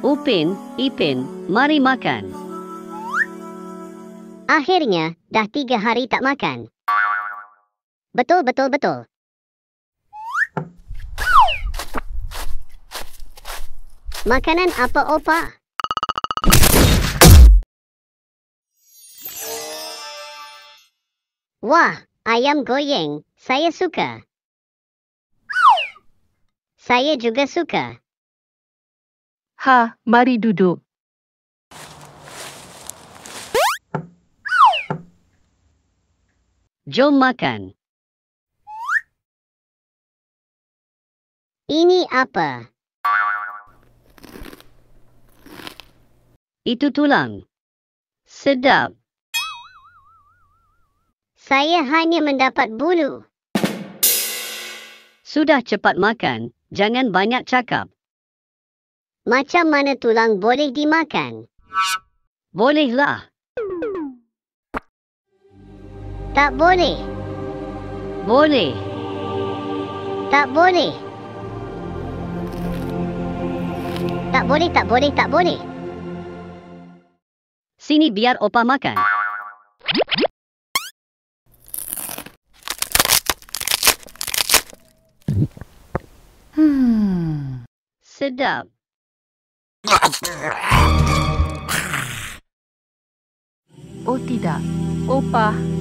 Upin, Ipin, mari makan. Akhirnya, dah 3 hari tak makan. Betul. Makanan apa, Opa? Wah, ayam goyang. Saya suka. Saya juga suka. Ha, mari duduk. Jom makan. Ini apa? Itu tulang. Sedap. Saya hanya mendapat bulu. Sudah cepat makan, jangan banyak cakap. Macam mana tulang boleh dimakan? Bolehlah. Tak boleh. Boleh. Tak boleh. Tak boleh. Sini biar Opa makan. Sedap. Oh tidak, Opa,